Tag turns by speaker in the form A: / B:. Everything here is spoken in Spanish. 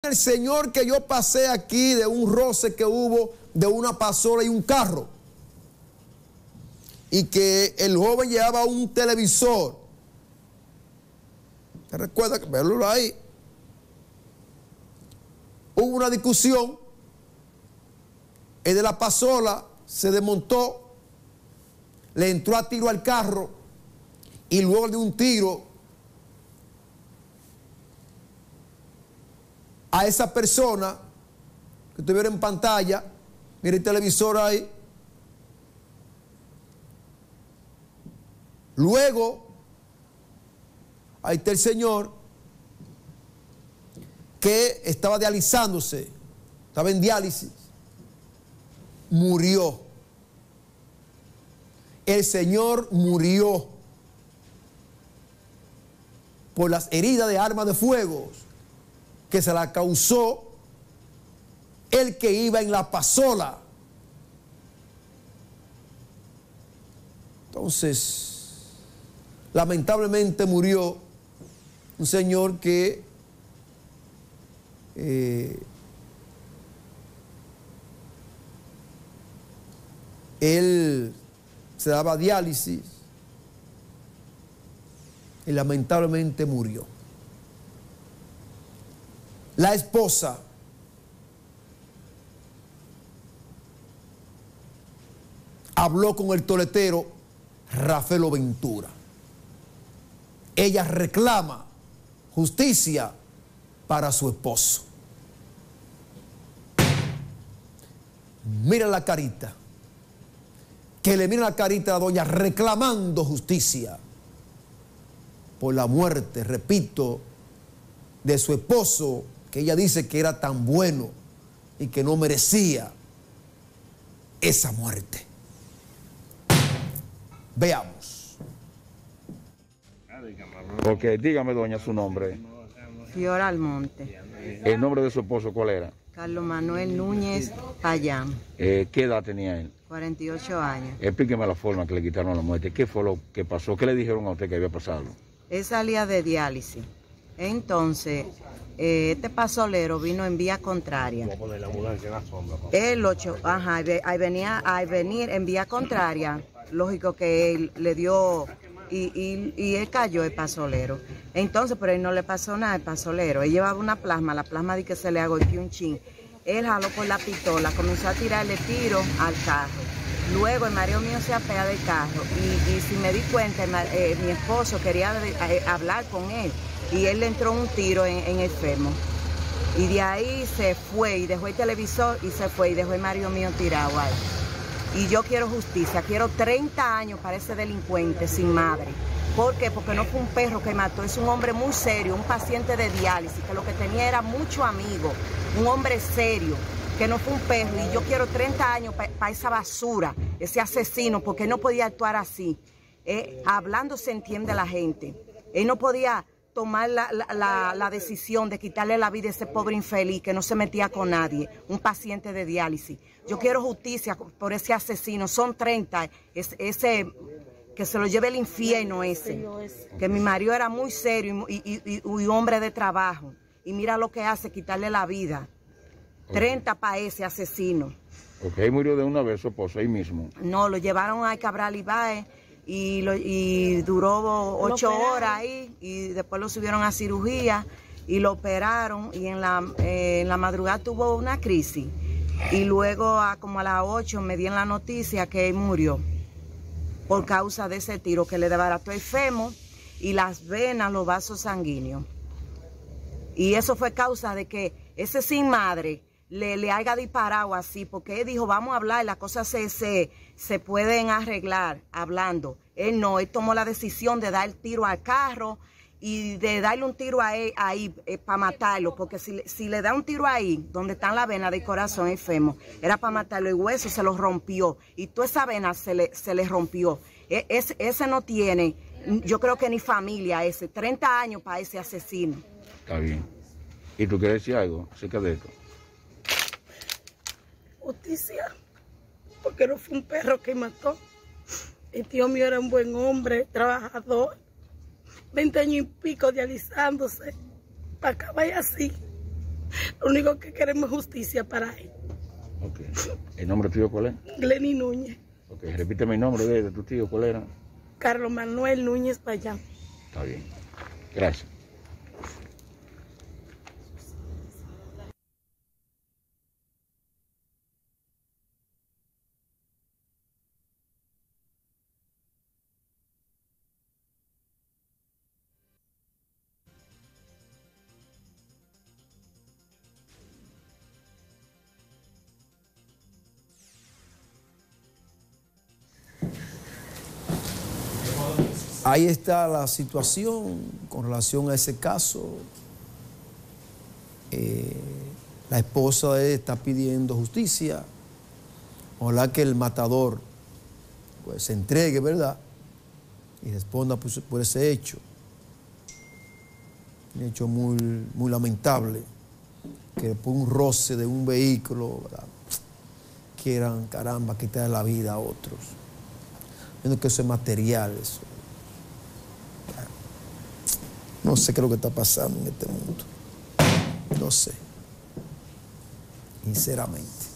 A: el señor que yo pasé aquí de un roce que hubo de una pasola y un carro. Y que el joven llevaba un televisor. ¿Te recuerda? Verlo ahí. Hubo una discusión. El de la pasola se desmontó, le entró a tiro al carro y luego de un tiro a esa persona que tuviera en pantalla, mira el televisor ahí. Luego, ahí está el señor que estaba dializándose, estaba en diálisis, murió. El señor murió por las heridas de arma de fuego que se la causó el que iba en la pasola. Entonces, lamentablemente murió un señor que él se daba diálisis y lamentablemente murió. La esposa habló con el toletero Rafael Ventura. Ella reclama justicia para su esposo. Mira la carita. Que le mira la carita a la doña reclamando justicia por la muerte, repito, de su esposo, que ella dice que era tan bueno y que no merecía esa muerte. Veamos.
B: Ok, dígame, doña, su nombre.
C: Fiora Almonte.
B: ¿El nombre de su esposo cuál era?
C: Carlos Manuel Núñez Payán.
B: ¿Qué edad tenía él?
C: 48 años.
B: Explíqueme la forma que le quitaron la muerte. ¿Qué fue lo que pasó? ¿Qué le dijeron a usted que había pasado?
C: Él salía de diálisis. Entonces, este pasolero vino en vía contraria.
D: Vamos a poner la ambulancia en la sombra.
C: El 8, al venir en vía contraria, lógico que él le dio y él cayó el pasolero. Entonces, pero él no le pasó nada al pasolero. Él llevaba una plasma, la plasma de que se le agolpió un chin. Él jaló por la pistola, comenzó a tirarle tiro al carro. Luego el marido mío se apea del carro y si me di cuenta, mi esposo quería hablar con él y él le entró un tiro en el fémur. Y de ahí se fue y dejó el televisor y se fue y dejó el marido mío tirado ahí. Y yo quiero justicia, quiero 30 años para ese delincuente sin madre. ¿Por qué? Porque no fue un perro que mató, es un hombre muy serio, un paciente de diálisis, que lo que tenía era mucho amigo, un hombre serio, que no fue un perro. Y yo quiero 30 años para esa basura, ese asesino, porque él no podía actuar así. Hablando se entiende la gente. Él no podía tomar la decisión de quitarle la vida a ese pobre infeliz que no se metía con nadie, un paciente de diálisis. Yo quiero justicia por ese asesino, son 30, ese que se lo lleve el infierno ese, que mi marido era muy serio y hombre de trabajo, y mira lo que hace, quitarle la vida. 30 para ese asesino.
B: Ok, murió de una vez su esposo ahí mismo.
C: No, lo llevaron a Cabral Ibáez y duró 8 horas ahí y después lo subieron a cirugía y lo operaron y en la madrugada tuvo una crisis y luego como a las 8 me dieron la noticia que él murió por causa de ese tiro que le desbarató el fémur y las venas, los vasos sanguíneos. Y eso fue causa de que ese sin madre le haya disparado así, porque él dijo, vamos a hablar, las cosas se pueden arreglar hablando. Él no, él tomó la decisión de dar el tiro al carro y de darle un tiro a él ahí para matarlo, porque si le da un tiro ahí, donde están las venas del corazón, el fémur, era para matarlo, el hueso se lo rompió y toda esa vena se le rompió. Ese no tiene, yo creo que ni familia ese, 30 años para ese asesino.
B: Está bien. ¿Y tú quieres decir algo acerca de esto?
E: Justicia, porque no fue un perro que mató. El tío mío era un buen hombre, trabajador, 20 años y pico dializándose, para acabar así. Lo único que queremos es justicia para él.
B: Ok. ¿El nombre tuyo cuál es?
E: Glenny Núñez.
B: Ok, repíteme el nombre de tu tío, ¿cuál era?
E: Carlos Manuel Núñez Payán.
B: Está bien. Gracias.
A: Ahí está la situación con relación a ese caso. La esposa de él está pidiendo justicia. Ojalá que el matador pues, se entregue, ¿verdad? Y responda por ese hecho. Un hecho muy lamentable. Que por un roce de un vehículo, ¿verdad? Quieran, caramba, quitar la vida a otros. Viendo que eso es material, eso. No sé qué es lo que está pasando en este mundo. No sé. Sinceramente.